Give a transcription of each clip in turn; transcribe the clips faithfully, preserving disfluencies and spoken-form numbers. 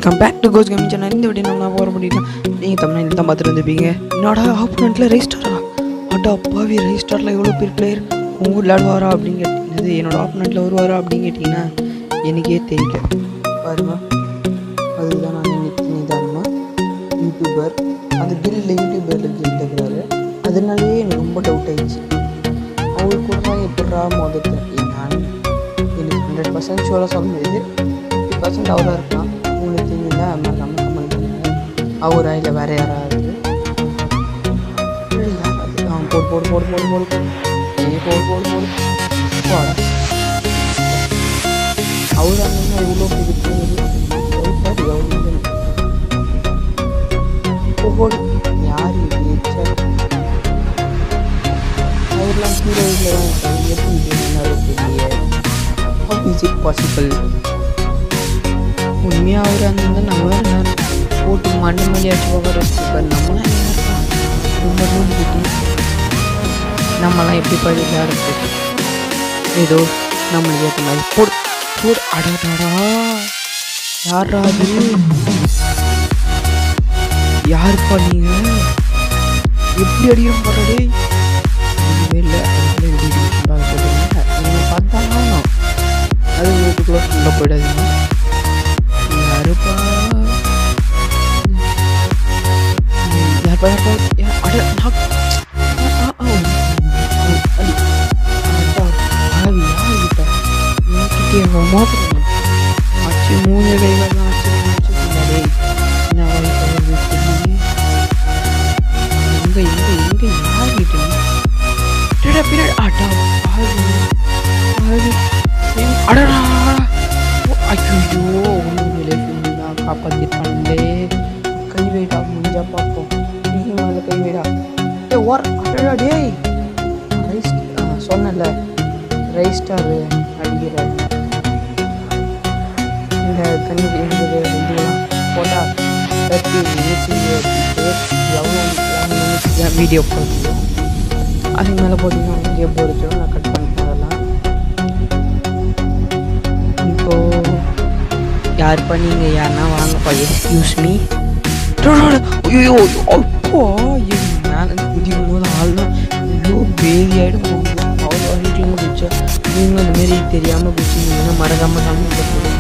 Welcome back to கோஸ் gaming channel. இந்த video நம்ம போகிற முடியும் நீங்கள் தமிழ்நாட்டில் தான் பார்த்துட்டு வந்துருப்பீங்க. என்னோட ஆப்போனண்ட்டில் ரைஸ்டாரா அட்டா அப்பாவி ரைஸ்டாரில் எவ்வளோ பெரிய பிளேயர் உங்கள் விளையாடுவாரா அப்படின்னு கேட்டது. என்னோடய ஆப்போனண்ட்டில் வருவாரா அப்படின்னு கேட்டிங்கன்னா எனக்கே தெரியல. பாருங்க, அதுதான் நான் இன்னைக்கு நிதானமாக யூடியூபர் அந்த கில்டில் யூடியூபரில் கில்ட் இருக்கிறாரு. அதனாலேயே எனக்கு ரொம்ப டவுட் ஆகிடுச்சு. அவரு கூட தான் எப்படா மொதல் நான் எனக்கு ஹண்ட்ரட் பர்சன்ட் ஷோராக சொல்ல முடியுது. ஃபிஃப்டி பர்சன்ட் அவராக இருக்கலாம். உங்களுக்கு தெரியுங்களா? மறக்காம கமெண்ட் பண்ணுங்க. அவரா இல்லை வேறு யாராவது யாராவது போடு போடு போடு போடு போடு ஏ போடு போடு போடு போட அவர் அந்த இவ்வளோ போடு யார் அவர்லாம் ஹீரோயில் தான் எப்படி ஹவ் இஸ் இட் பாசிபிள்? உண்மையாக அவர் அந்த நம்மளாம் என்ன போட்டு மண்டை மணி அடிச்சு போகிற இப்போ நம்மளாம் என்ன ரொம்ப நோண்டிக்கிட்டு நம்மளாம் எப்படி போய் விளையாடுறது ஏதோ நம்மளுக்கு ஏற்ற மாதிரி போடு போடு அடாடாடா. யாரா அது? யாருப்பா நீங்கள்? எப்படி அடியும் போடுறதே இதுவே இல்லை. அதுக்குள்ளே நீங்கள் பார்த்தாலும் அது வீட்டுக்குள்ளே சொல்ல போயிடாதீங்க. யாருப்பா யாருப்பா யாருப்பா அட மாத்திரம் ஆச்சு மூணு கைகள்லாம் ஆச்சு ஆச்சு என்ன எங்க எங்க எங்க யாருக்கிட்ட பின்னாடி அடா அடடா ஐயோ ஒன்று காப்பாற்றிருப்பாங்களே. கை வைடா முடிஞ்சா பார்ப்போம். நீங்கள் மேலே கை வைடா ஏ ஓர் அடடா டேய் ரைஸ் சொன்னல ரைஸ்டார் அடிக்கிறார். இந்த தண்ணி இருந்தது இதெல்லாம் போட்டால் தேர்ட்டி மினிட்ஸ் எவ்வளோ மினிட்ஸ் வீடியோ போட்டு அதுக்கு மேலே போட்டிங்கன்னா வீடியோ போடுறோம். நான் கட் பண்ணிட்டேன் அதெல்லாம். இப்போது யாருப்பா நீங்கள்? யாருன்னா வாங்கப்பா. Excuse me. ஐயோ அப்பா என் மேலே குதிக்கும் போது ஆள்லாம் ஐயோ பேதி ஆகிடும். அவ்வளோ வீட்டில் குதிச்சா நீங்கள் அந்த மாரி தெரியாமல் குதிச்சிங்கன்னா மறக்காமல் சமைக்க போடுங்க.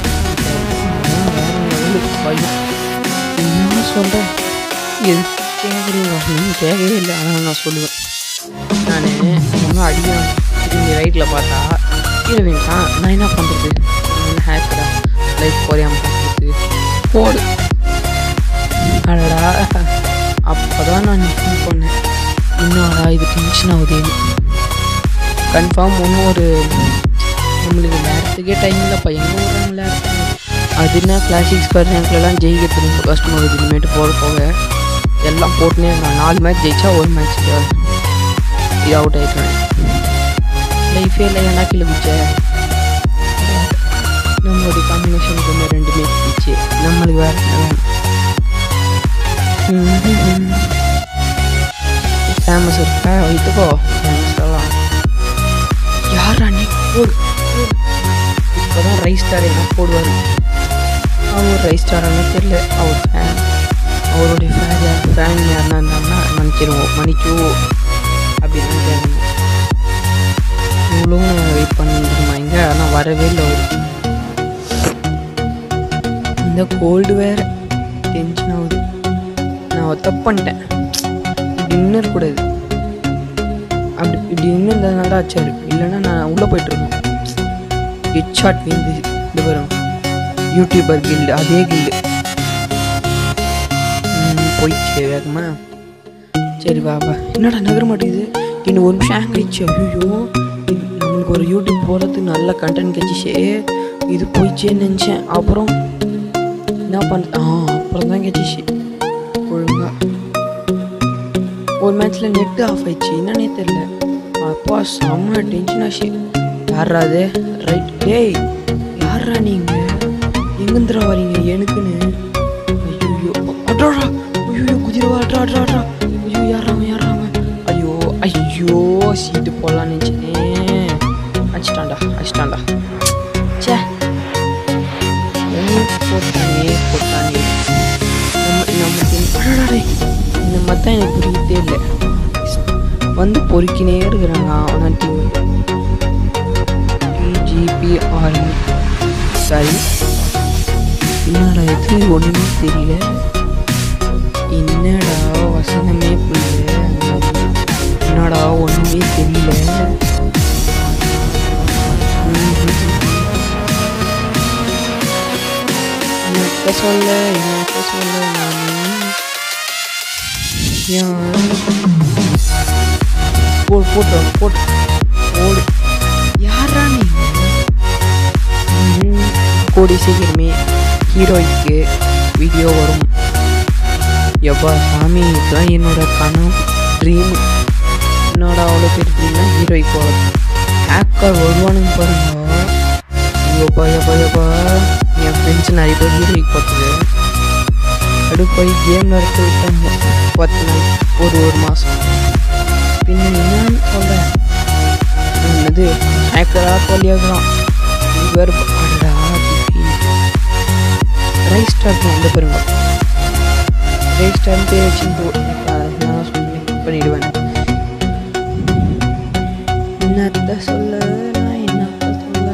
பையன் என்ன சொல்கிறேன் எது கேட்குறீங்க? நீங்கள் கேட்கவே இல்லை. ஆனால் நான் சொல்லுவேன். நான் ஒன்றும் அடிக்கிறேன். திரும்பி ரைட்டில் பார்த்தா கீழே வேண்டாம். நான் என்ன பண்ணுறது? என்ன ஹேக்கரா லைஃப் குறையாமல் பார்க்குறது போடு அடடா. அப்போ தான் நான் ஃபீல் பண்ணேன் இன்னொடா இது டென்ஷன் ஆகுதுன்னு. கன்ஃபார்ம் ஒன்றும் ஒரு நம்மளுக்கு நேரத்துக்கே டைம் இல்லைப்பா. எங்கே விடுறாங்க விளையாடுறாங்க. அதுனா கிளாசிக் ஸ்கொயர் ரேங்க்லலாம் ஜெயிக்கிறது ரொம்ப கஷ்டமாகுது. இனிமேட்டு போக போக எல்லாம் போட்டுனே நான் நாலு மேட்ச் ஜெயிச்சா ஒரு மேட்ச் இது அவுட் ஆகிட்டேன். லைஃபே இல்லை ஏன்னா கீழே பிடிச்சேன். நம்மளுடைய காம்பினேஷனுக்கு வந்து ரெண்டுமே பிடிச்சி நம்மளுக்கு வேறு வேணும். ஃபேமஸ் இருக்கா வைத்துக்கோ. ஃபேமஸ்லாம் யார் அன்னி போடு. இப்போ தான் ரைஸ்டார் என்ன போடுவார். அவர் ரைஸ்டாரானே தெரியல. அவர் ஃபேன் அவருடைய ஃபேன் யார் ஃபேன் யாருன்னா இருந்தாங்கன்னா மன்னிச்சிருவோம் மன்னிச்சுவோம் அப்படின்னு கேட்கணும். இவ்வளோ வெயிட் பண்ணிட்டுமா இங்கே. ஆனால் வரவே இல்லை அவர். இந்த கோல்டு வேறு டென்ஷன் ஆகுது. நான் தப்பு பண்ணிட்டேன். இப்படி இன்னும் இருக்கக்கூடாது. அப்படி இப்படி இன்னும் இருந்ததுனால தான் ஆச்சாரு. இல்லைன்னா நான் உள்ளே போய்ட்டுருக்கேன். ஹெட் ஷாட் வந்து இது வரும். யூடியூபர் கில்டு அதே கில்டு போயிடுச்சு வேகமா. சரி பாபா என்னடா நகர மாட்டேங்குது. இன்னும் ஒரு நிமிஷம் ஹேங் ஆயிடுச்சு. ஐயோ நம்மளுக்கு ஒரு யூடியூப் போகிறதுக்கு நல்ல கண்டென்ட் கிடச்சிச்சே. இது போயிடுச்சேன்னு நினச்சேன். அப்புறம் என்ன பண்ண ஆ அப்புறம் தான் கிடச்சிச்சு ஒழுங்கா. ஒரு மேட்ச்சில் நெட்டு ஆஃப் ஆயிடுச்சு. என்னன்னே தெரில. அப்பா செம்ம டென்ஷன் ஆச்சு. யாரா அது? ரைட் டேய் யாரா நீங்கள்? எங்கேந்திரா வரீங்க எனக்குன்னு? ஐயோ அட்ராடா ஐயோ குதிரவா அட்ரா அட்ரா அட்ரா ஐயோ யாராம யாராம ஐயோ ஐயோ சீட்டு போடலான்னு நினச்சேனே. அடிச்சிட்டான்டா அடிச்சிட்டான்டா. சே போட்டானே என்னடா இந்த மாதிரி தான் எனக்கு புரியத்தே இல்லை. வந்து பொறுக்கினே இருக்கிறாங்க அவன் டீம் டிஜிபிஆர்மி. சரி என்னடா இது ஒன்றுமே தெரியல. என்னடா வசனமே புரியல. என்னடா ஒன்றுமே தெரியல. என்னத்த சொல்ல என்னத்த சொல்ல நான் போட்டு போட்டு போட்டு ஓடு. யாரா நீ? கூடி சீக்கிரமே ஹீரோய்க்கு வீடியோ வரும். எப்பா சாமி இதுதான் என்னோட கனவு ட்ரீம். என்னோட அவ்வளோ பேர் ட்ரீம்னா ஹீரோய்க்கு வரும். ஹேக்கர் வருவானுங்க பாருங்க. எப்பா எப்பா எப்பா என் ஃப்ரெண்ட்ஸ் நிறைய பேர் ஹீரோய்க்கு பார்த்துது. அப்படி போய் கேம் நடத்த விட்டாங்க பத்து நாள் ஒரு ஒரு மாதம். பின்ன என்னன்னு சொல்ல என்னது ஹேக்கராக சொல்லியாகலாம். வேறு அடடா ரைஸ்டார் அந்த பாருங்க. ரைஸ்டார்னு பேர் வச்சுட்டு நான் சொல்லி பண்ணிடுவேன். என்னத்த சொல்ல நான் என்னத்த சொல்ல.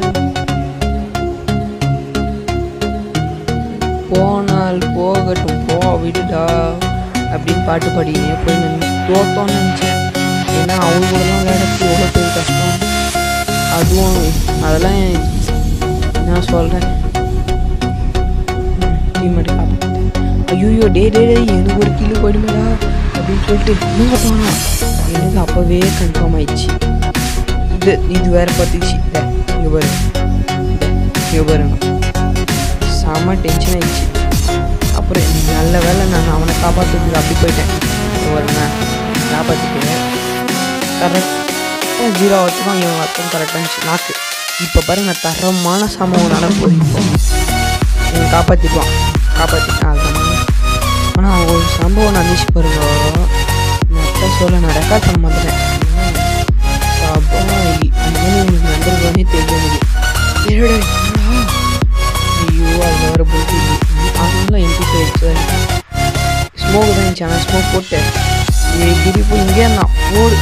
போனால் போகட்டும் போ விடுடா அப்படின்னு பாட்டு பாடினே போய் நான் தோத்தோன்னு நினச்சேன். ஏன்னா அவங்க கூடலாம் விளையாடுறது எவ்வளோ பெரிய கஷ்டம். அதுவும் அதெல்லாம் நான் சொல்கிறேன். டீம்மேட் காப்பாற்றேன். ஐயோ டே டே டே எனக்கு ஒரு கிலோ போயிடுமேடா அப்படின்னு சொல்லிட்டு இன்னும் போனான். எனக்கு அப்போவே கன்ஃபார்ம் ஆயிடுச்சு. இது இது வேறு பார்த்துச்சு. இங்கே பாருங்க இங்கே பாருங்க செம்ம டென்ஷன் ஆயிடுச்சு. அப்புறம் நல்ல வேலை நான் அவனை காப்பாற்றுறதுக்கு அப்படி போயிட்டேன். வருங்க காப்பாற்றிட்டேன். கரெக்டாக ஜீரோ ஆகிறதுக்கும் இவன் அர்த்தம் கரெக்டாக இருந்துச்சு நாக்கு. இப்போ பாருங்க தரமான சம்பவம் நடக்கும். இப்போ இவன் காப்பாற்றிடுவான் காப்பாற்றிட்டான் அதுதான். ஆனால் ஒரு சம்பவம் நடந்துச்சு பாருங்க. நான் சொல்ல நான் ரெக்கார்ட் பண்ண மாட்டேன். அப்போ அந்த மாதிரி உங்களுக்கு நம்பருக்கானே தெரியும். என்னடா ஐயோ அது வேறு போட்டு அதெல்லாம் எம்பி போயிடுச்சு. ஸ்மோக் தான் இருந்துச்சு. ஆனால் ஸ்மோக் போட்டு திருப்பி இங்கே நான் ஓடு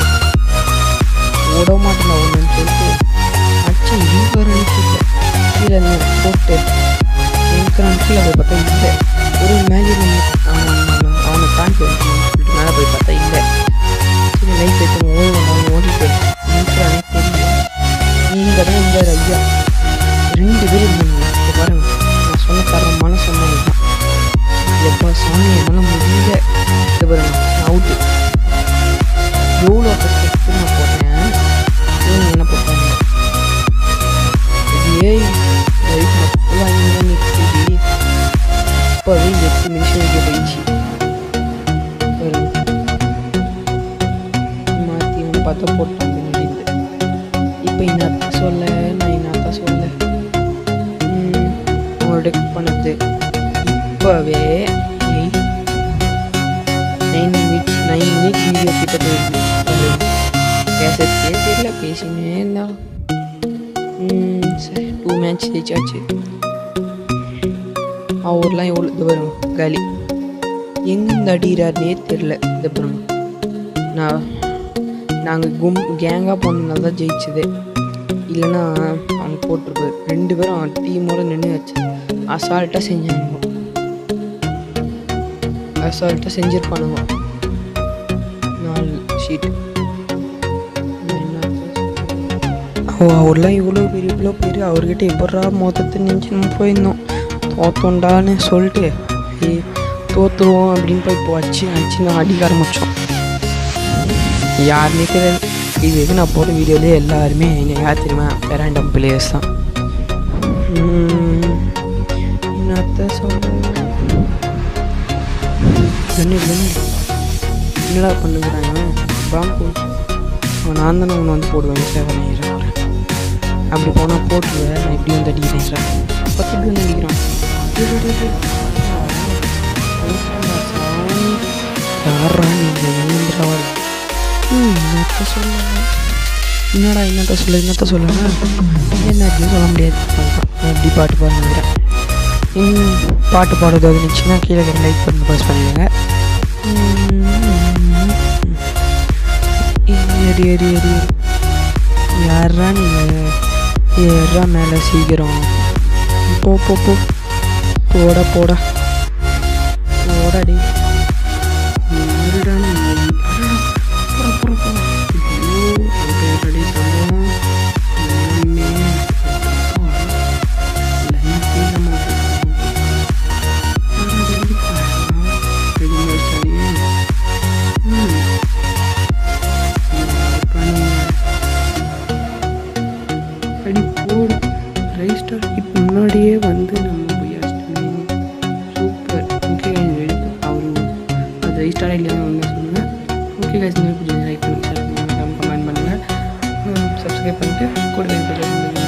ஓட மாட்டேன் ஒன்றுன்னு சொல்லிட்டு அச்சா இவர் அனுப்பிட்டேன். கீழே போட்டு இருக்கிறான். கீழே போய் பார்த்தா இல்லை. ஒரு மேலே அவனை தாண்டி சொல்லிட்டு மேலே போய் பார்த்தா இல்லை. சரி லைஃப் எடுத்து ஓடி வந்தாலும் ஓடிட்டு இருக்கிறானே தெரியல. நீங்கள் தான் இந்த ஐயா ரெண்டு பேர் இருந்தாங்க. இப்போ பாருங்க நான் சொன்ன தரமான சொன்னது தான். எப்போ சாமி என்னால் முடியல. இது பாருங்க அவுட்டு எவ்வளோ கஷ்டப்பட்டு நான் போட்டேன். இவங்க என்ன போட்டாங்க ஏய் லைஃப் ஃபுல்லாக நிற்குது. இப்போவே எட்டு நிமிஷம் இங்கே போயிடுச்சு. மாற்றி பார்த்தா போட்டாங்க முடியுது. இப்போ என்னத்த சொல்ல நான் என்னத்த சொல்ல உங்களோட பண்ணது இப்போவே nine minutes nine minutes video கிட்ட போயிடுது. பேசத்தே தெரியல பேசினே இருந்தா. சரி டூ மேட்ச் ஜெயிச்சாச்சு. அவர்லாம் எவ்வளோ இது வரும் காலி எங்கேருந்து அடிக்கிறாருனே தெரில. இது அப்புறம் நான் நாங்கள் கும் கேங்காக போனதுனால தான் ஜெயிச்சது. இல்லைன்னா அவங்க போட்டிருப்பாரு. ரெண்டு பேரும் டீமோட நின்று வச்சு அசால்ட்டாக செஞ்சானுங்க. அசால்ட்டாக செஞ்சுருப்பானுங்க. நாலு ஷீட் ஓ அவர்லாம் இவ்வளோ பேர் இவ்வளோ பேர் அவர்கிட்ட எப்படா மொத்தத்தை நினச்சி நம்ம போயிருந்தோம். தோத்தோண்டான்னு சொல்லிட்டு தோற்றுருவோம் அப்படின்னு போய் இப்போ வச்சு அடிச்சு நான் அடிக்க ஆரம்பித்தோம். யாருமே தெரியாது. இது வரைக்கும் நான் போகிற வீடியோலேயே எல்லாருமே என்னை யார் தெரியுமா ரேண்டம் பிளேயர்ஸ் தான். என்னத்த சொல்ல என்னடா பண்ணுறாங்க பாம்பு. நான் தானே அவனை வந்து போடுவேன் சேவன் ஆயிரம் அப்படி போனால் போட்டுருவேன். நான் இப்படி வந்து அடிக்கிறேன் சார் பத்து இப்படி வந்து அடிக்கிறான். யாரா நீங்கள் என்னன்றவா? என்னத்த சொல்ல என்னடா என்னத்த சொல்ல என்னத்த சொல்லுங்க என்ன அப்படின்னு சொல்ல முடியாது. எப்படி பாட்டு பாருங்கிறேன். பாட்டு பாடுறது இருந்துச்சுன்னா கீழே லைக் பண்ணி பாஸ் பண்ணிடுங்க. ஏறி ஏறி ஏறி யாரா நீங்கள் ஏறா மேலே சீக்கிரம் போ போ போ போட போட போடாடி ரைஸ்டார் இப்போ முன்னாடியே வந்து நம்ம போய் சூப்பர். ஓகே அவரு அது ரைஸ்டாராக இல்லையா ஒன்று சொல்லுங்கள். ஓகே கைஸ், இந்த வீடியோ லைக் பண்ணி ஷேர் பண்ணுங்கள், கமெண்ட் பண்ணுங்கள், சப்ஸ்கிரைப் பண்ணிட்டு கூட